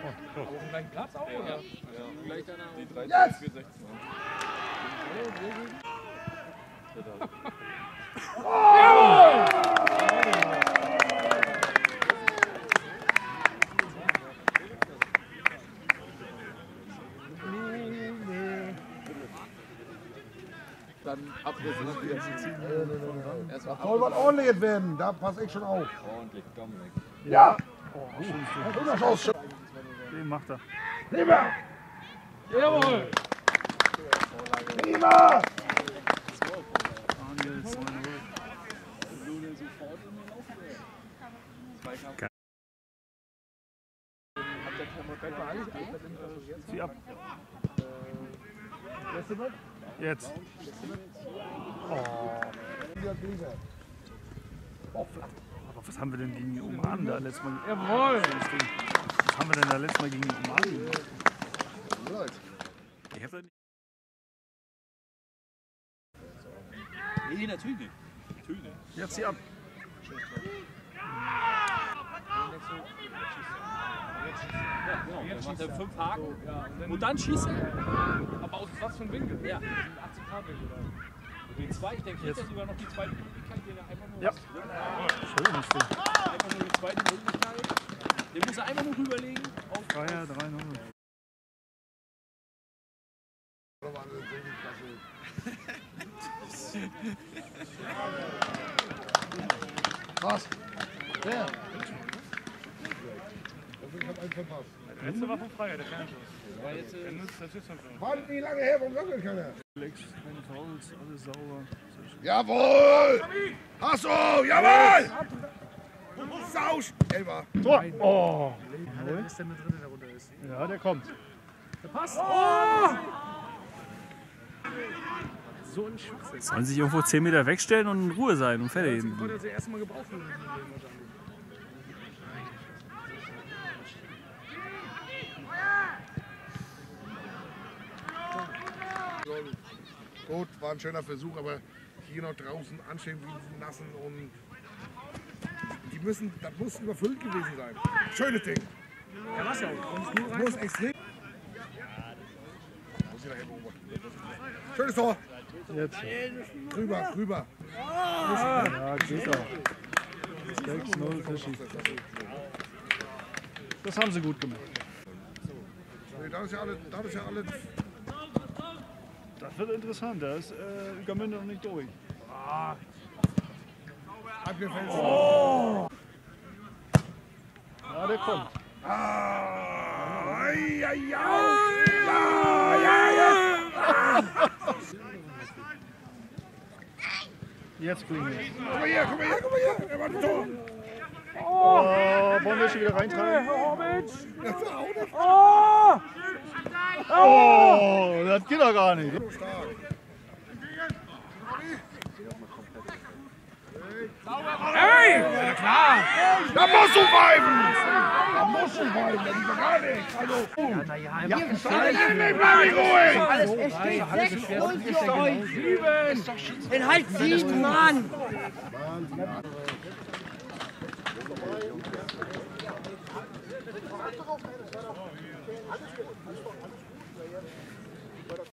Auf dem gleichen Platz auch, oder? Ja, gleich danach. Die 13, Jetzt! 4, 16. Dann Abriss noch wieder zu ziehen. Da soll was ordentliches werden, da passe ich schon auf. Ordentlich, Dominik. Ja! Guter Schuss. Den macht er. Lieber! Jawohl! Lieber! Daniel 2-0. Lune sofort in den Lauf. Zweikampf. Hat der Thermodämmer Zieh ab. Jetzt. Aber was haben wir denn gegen die Omanen da letztes Mal? Jawohl! Was haben wir denn da letztes Mal gegen die Omanen? Ich hab da nicht. Nee, natürlich nicht. Natürlich nicht. Jetzt zieh ab. Ja, genau. Dann macht er 5 Haken und dann schießt er. Aber aus was für einem Winkel? Ja. 80 Grad Winkel, oder? Den zweiten, dann kriegt er sogar noch die zweite Möglichkeit, den er einfach nur Ja. Schön, einfach nur die zweite Möglichkeit. Den muss er einfach nur rüberlegen. Auf Freier 3-0. Was? Wer? Ich hab einen verpasst. Der letzte war von Freier, der Fernschuss. war jetzt, Das ist schon so. Mann, wie lange her, warum sammelt keiner? Lex, keine Fouls, alles sauber. Jawohl! Hasso! Jawohl! Sausch! Elber! Tor! Oh! Wer ist denn mit drin, der runter ist? Ja, der kommt. Der passt! Oh! So ein Schwachsinn. Sollen sich irgendwo 10 Meter wegstellen und in Ruhe sein und fertig. Ich wollte das erste Mal gebrauchen. Gut, war ein schöner Versuch, aber hier noch draußen anstehen wie nassen und die müssen, das muss überfüllt gewesen sein. Schönes Ding. Ja, was ja auch. Muss extrem. Muss ich nachher beobachten. Schönes Tor. Jetzt. Rüber, rüber. Ja, geht auch. 6-0 Fischi. Das haben sie gut gemacht. Nee, das ist ja alles. Das wird interessant. Da ist Ueckermünde noch nicht durch. Ja, der kommt. Jetzt kriegen wir es. Guck mal hier, guck mal hier, guck mal hier. Er war ein Tor. Oh, wollen wir schon wieder reintragen? Das war auch nicht Oh, das geht doch gar nicht. so stark. Hey! Ja, klar! Da musst du pfeifen! Da musst du pfeifen, das ist doch gar nichts. Also, bleib ich ruhig! Es steht 6-0 für euch. Den halt 7, Mann.